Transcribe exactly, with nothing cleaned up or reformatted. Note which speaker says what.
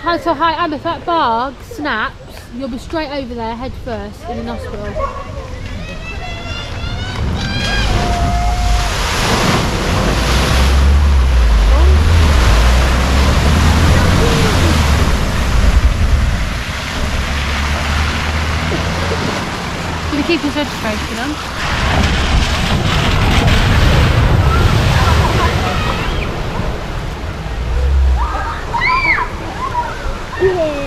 Speaker 1: Hi, so hi, Anna, if that barg snaps, you'll be straight over there, head first, in an hospital. Gonna keep his registration on.
Speaker 2: Yeah.